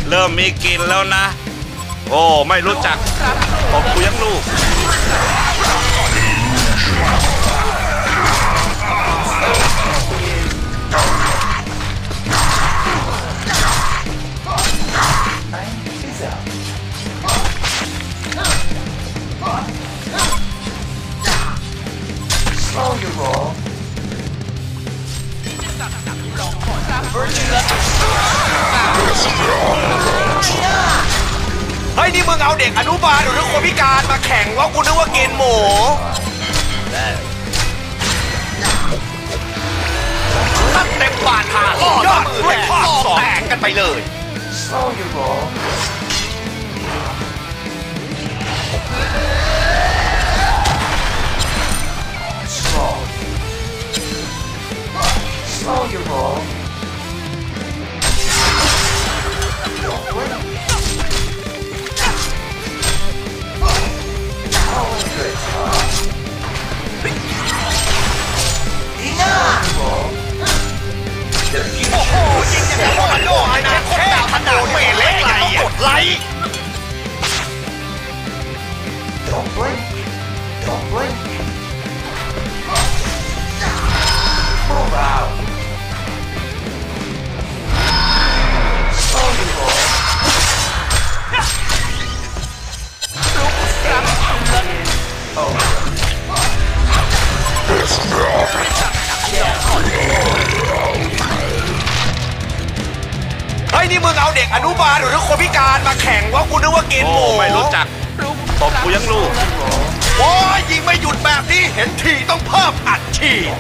เริ่มมีกลิ่นแล้วนะโอ้ไม่รู้จักผมกูยังลูกเฮ้ยนี่มึงเอาเด็กอนุบาลหรือคนพิการมาแข่งว่ากูนึกว่ากินหมูตั้งเต็มบาดหาล่อยอดด้วยข้อสอบแตกกันไปเลย Slow your roll Slow your rollโอ้โหจริงอย่างโรนัลโดไอ้แค่ขนาดไม่เล็กไหลกดไลค์ Don't blink Don't blink Move out Slow your roll เฮ้ยนี่มึงเอาเด็กอนุบาลหรือคนพิการมาแข่งว่ากูนึกว่ากินหมูไม่รู้จักผมกูยังลูกโอ้ยยิงไม่หยุดแบบนี้เห็นทีต้องเพิ่มอัดฉีด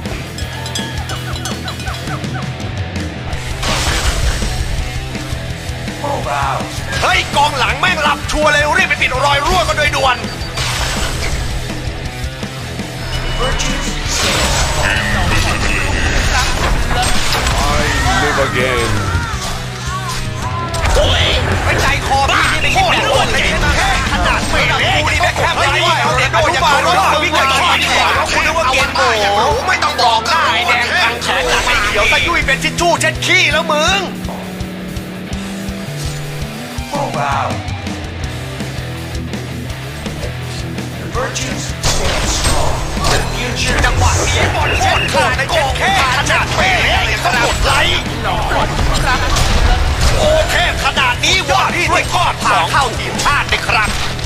เฮ้ยกองหลังแม่งหลับชัวร์เลยรีบไปปิดรอยรั่วกันโดยด่วน I live again โอ้ยไปใจคอพี่นี่เป็นโคตรอ้วนเลยนะขนาดไม่เล็กนี่แค่ไม่ไหวเอาเด็กอนุบาลรถวิ่งกันขี้ดีกว่าคุณนึกว่ากินหมูไม่ต้องบอกหน้าไอ้แดงทางแขนไอ้เขียวตะยุ่ยเป็นทิชชู่เช็ดขี้แล้วมึงว้าว The virtues stand strong The future จังหวะนี้บอลโคตรขาดในโกงแค่ขนาดไม่เล็กเลยต้องกดไลค์โอ้แค่ขนาดนี้ว่าที่ด้วยข้อผ่าเข้าทีมชาติเลยครับ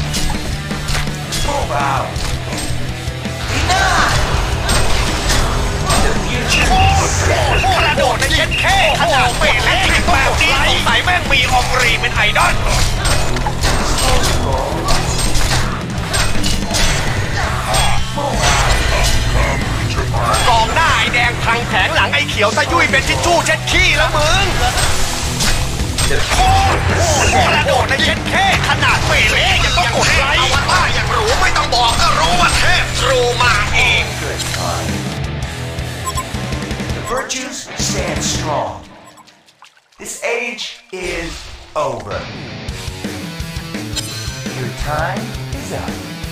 ว้าวกระโดดในเช็ดแค่ขนาดไม่เล็กแบบนี้สงสัยแม่งมีองรีเป็นไอดอลกองหน้าไอแดงพังแผงหลังไอเขียวตะยุ่ยเป็นทิชชู่เช็ดขี้แล้วมึงโอ้กระโดดในเช็ดแค่ขนาดไม่เล็กยังต้องกดไลค์เอาว่าอย่างรู้ไม่ต้องบอกก็รู้ว่าเทพทรูมาเอง The virtues stand strong This age is over Your time is up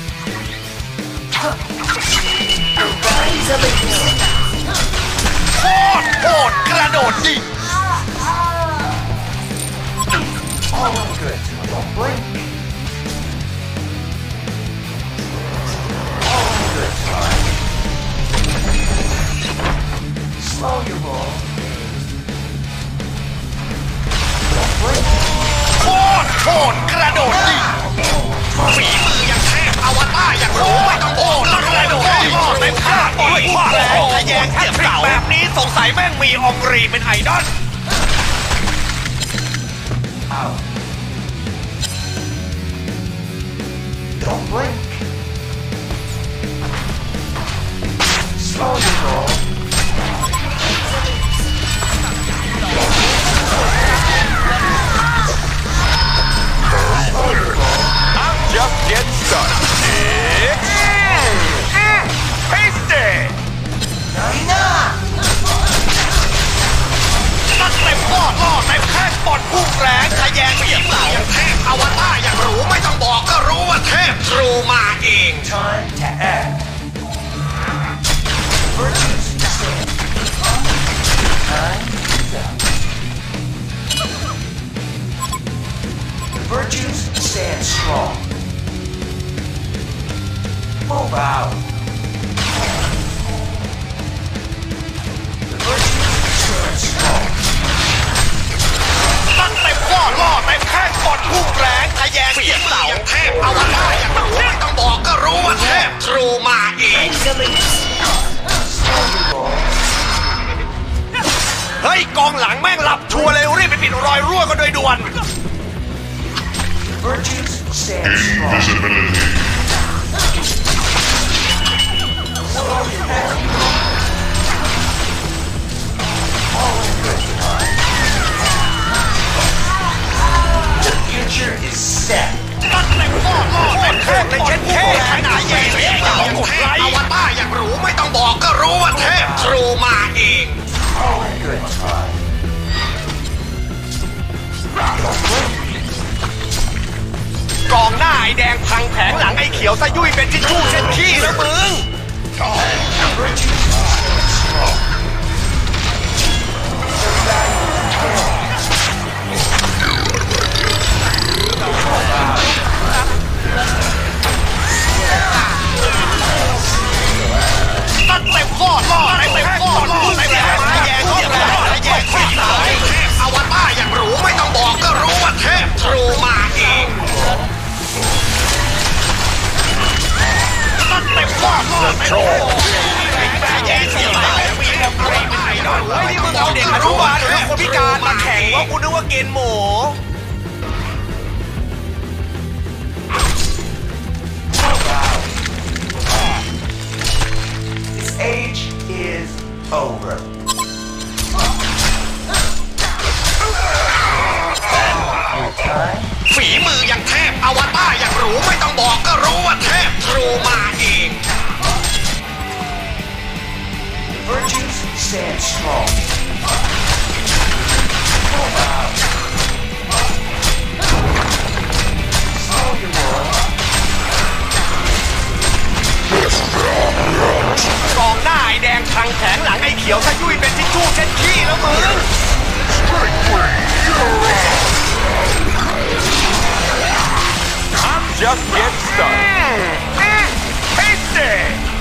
Rise up again โคตรกระโดดดิ All good Don't blink All good Slow your roll Don't blink โคตรกระโดดดิฝีมือยังแทบอวตารอย่างรู้ไม่ต้องบอกกระโดดดิเต็มข้าด้วยความแรงทะแยงแทบเสาแบบนี้สงสัยแม่งมีองรีเป็นไอดอลDon't blink. Slow your roll. I'm just getting started. Tasty. นักเต็มล่อเต็มแข้งบอลพุ่งแรงทะแยงเสียบเสาเทพอวตารอย่างรู้ไม่ต้องบอกก็รู้ว่าเทพทรูมาเอง Time to act. Virtues stand. Time is up. Wow. The Virtues stand strong. ตั้งเต็มข้อล่อเต็มแข้งกดพุ่งแรงทะแยงเสียงเต่าอย่างเทพเอาวันได้อย่างรู้ไม่ต้องบอกก็รู้ว่าเทพทรูมาเอง เฮ้ยกองหลังแม่งหลับชัวร์เลยรีบไปปิดรอยรั่วกันโดยด่วน Virtues stand strong. The future is set. ตั้งแต่ข้อล่อเต็มแข้งในเช็ดแค่ขนาดใหญ่เลยอย่างกดไลค์เอาวันบ้าอย่างรู้ไม่ต้องบอกก็รู้ว่าเทพทรูมาเอง All in good time. กองหน้าไอ้แดงพังแผงหลังไอ้เขียวซะยุ่ยเป็นทิชชู่เช็ดขี้แล้วมึง Virtues stand strong. The value ตั้งเต็มข้อล่อเต็มข้อล่อเต็มแรงทะแยงเสียงล่อทะแยงขี้ตายเอาวันบ้าอย่างรู้ไม่ต้องบอกก็รู้ว่าเทพทรูมาเองตั้งเต็มข้อล่อเต็มข้อทะแยงเสียงล่อมีอะไรไม่ได้เฮ้ยนี่มึงเอาเด็กอนุบาลหรือคนพิการมาแข่งว่ากูนึกว่าเกณฑ์หมู This age is over. ฝีมืออย่างเทพอวตารอย่างรู้ไม่ต้องบอกก็รู้ว่าเทพทรูมาเอง Virtues stand strong. กองหน้าไอ้แดงพังแผงหลังไอ้เขียวซะยุ่ยเป็นทิชชู่เช็ดขี้แล้วมึง just get started เฮ้ยเด็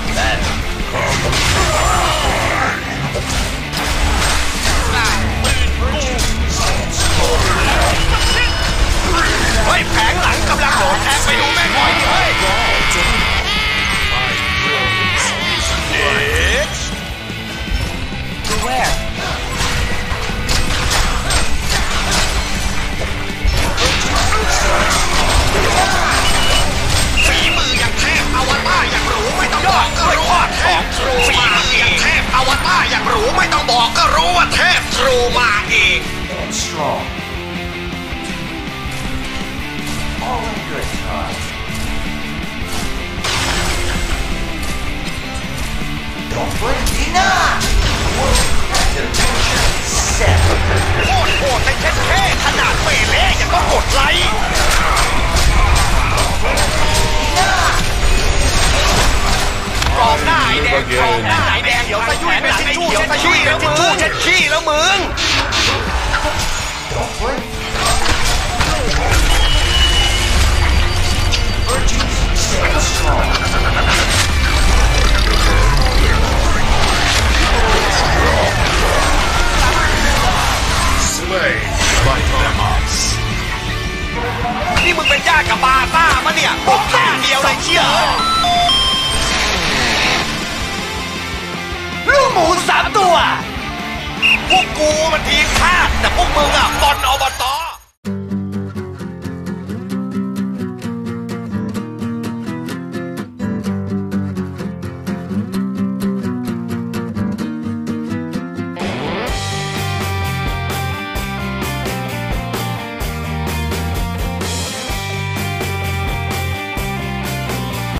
เฮ้ยแผงหลังกำลังโดดแทงไปดูแม่งหน่อยดิเฮ้ย Beware. ฝีมืออย่างเทพอวตารอย่างรู้ไม่ต้องบอกก็รู้ว่าเทพทรูมาเองเทพอวตารอย่างรู้ไม่ต้องบอกก็รู้ว่าเทพทรูมาเอง And strong. All in good time. Don't blink, enough! The future is set. โคตรโหดในเช็ดแค่ขนาดเปเล่ยังต้องกดไลค์กองหน้าไอ้แดงกองหน้าไอ้แดงเขียวตะยุ่ยเป็นทิชชู่เช็ดขี้แล้วมึงเช็ดขี้แล้วมึง Don't blink. Virtues stand strong. slay by Demos นี่มึงเป็นญาติกับบาซ่ามะเนี่ยบุกข้างเดียวเลยเชี่ยลูกหมู3 ตัวพวกกูมันทีม